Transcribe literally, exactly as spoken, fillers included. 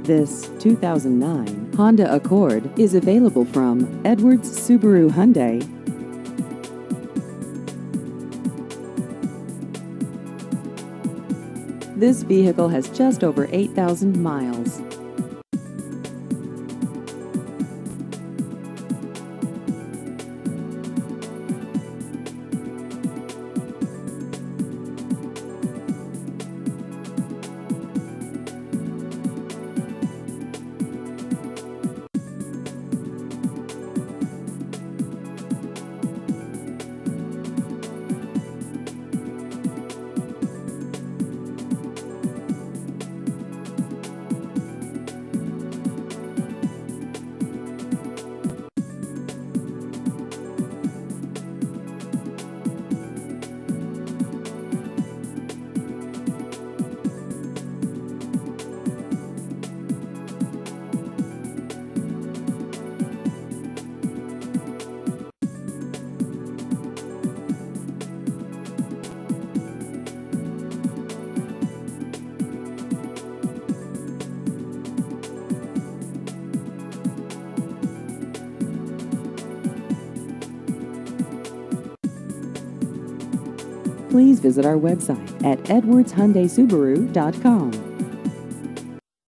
This two thousand nine Honda Accord is available from Edwards Subaru Hyundai. This vehicle has just over eight thousand miles. Please visit our website at edwards hyundai subaru dot com.